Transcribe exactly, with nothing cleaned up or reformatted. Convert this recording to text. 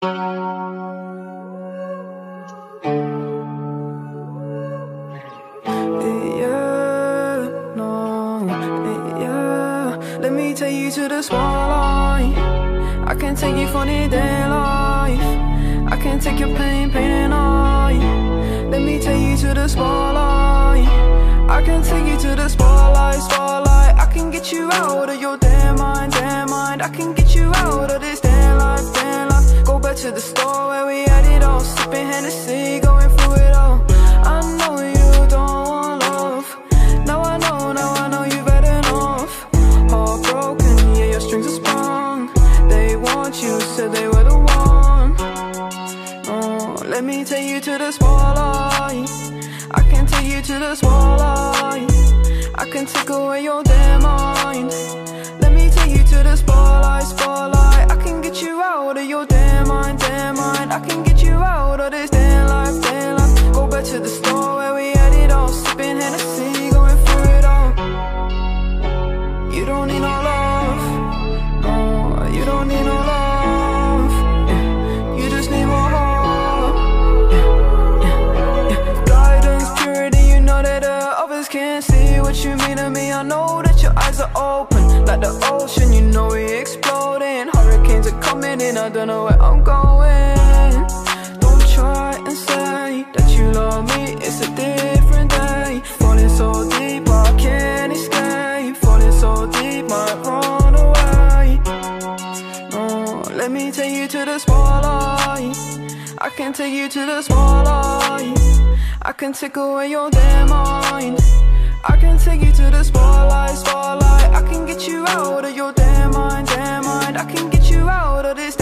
Let me take you to the spotlight. I can take you for the day life. I can take your pain, pain and I. Let me take you to the spotlight. I can take you to the spotlight, spotlight. I can get you out of your damn mind, damn mind. I can get you out of this damn life, damn life. Go back to the store where we had it all, sipping Hennessy, going through it all. I know you don't want love. Now I know, now I know you've had enough. Heartbroken, yeah, your strings are sprung. They want you, said they were the one. Oh, let me take you to the spotlight. I can take you to the spotlight. I can take away your damn mind. Let me take you to the spotlight, spotlight. I can get you out of your damn mind, damn mind. I can get you out of this damn life, damn life. Go back to the store where we had it all, sipping Hennessy, going through it all. You don't need no love, no, you don't need no love, yeah. You just need more heart, yeah, yeah, yeah. Guidance, purity, you know that the others can't see what you mean to me. I know that your eyes are open, like the ocean, you know we exploding. Hurricanes are coming in, I don't know where I'm going. Don't try and say that you love me, it's a different day. Falling so deep, I can't escape. Falling so deep, might run away. Oh, let me take you to the spotlight. I can take you to the spotlight. I can take away your damn mind. I can take you to the spotlight, spotlight. I can get you out of your damn mind, damn mind. I can get you out of this